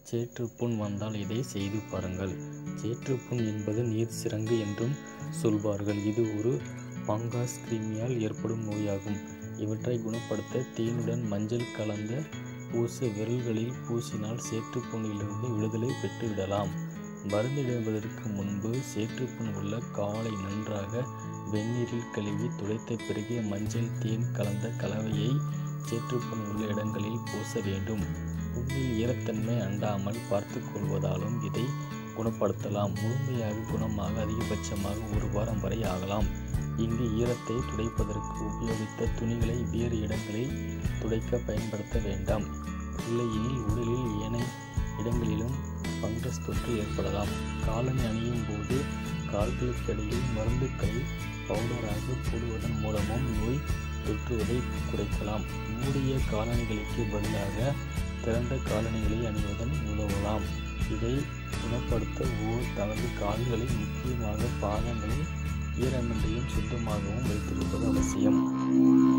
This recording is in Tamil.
சேற்றுப்புண் வந்தால் இதை செய்து பாருங்கள். சேற்றுப்புண் என்பது நீர் சிரங்கு என்றும் சொல்வார்கள். இது ஒரு பங்காஸ் கிருமியால் ஏற்படும் நோயாகும். இவற்றை குணப்படுத்த தேனுடன் மஞ்சள் கலந்த பூச விரல்களில் பூசினால் சேற்றுப்புண்ணிலிருந்து விடுதலை பெற்றுவிடலாம். மருந்திடுவதற்கு முன்பு சேற்றுப்புண் உள்ள காலை நன்றாக வெந்நீரில் கழுவி துடைத்த பிறகு மஞ்சள் தேன் கலந்த கலவையை சேற்றுப்புண் உள்ள இடங்களில் பூச வேண்டும். புண்ணில் ஈரத்தன்மை அண்டாமல் பார்த்து கொள்வதாலும் இதை குணப்படுத்தலாம். முழுமையாக குணமாக அதிகபட்சமாக 1 வாரம் வரை ஆகலாம். இங்கு ஈரத்தை துடைப்பதற்கு உபயோகித்த துணிகளை வேறு இடங்களில் துடைக்க பயன்படுத்த வேண்டாம். இல்லையெனில் உடலில் ஏனைய இடங்களிலும் பங்கஸ் தொற்று ஏற்படலாம். காலணி அணியும் போது கால்களுக்கிடையில் மருந்துக்களை பவுடராக போடுவதன் மூலமும் நோய் தொற்றுவதை குறைக்கலாம். மூடிய காலணிகளுக்கு பதிலாக திறந்த காலணிகளை அணிவதன் உதவலாம். இதை குணப்படுத்த தனது கால்களை முக்கியமாக பாதங்களை ஈரமின்றியும் சுத்தமாகவும் வைத்திருப்பது அவசியம்.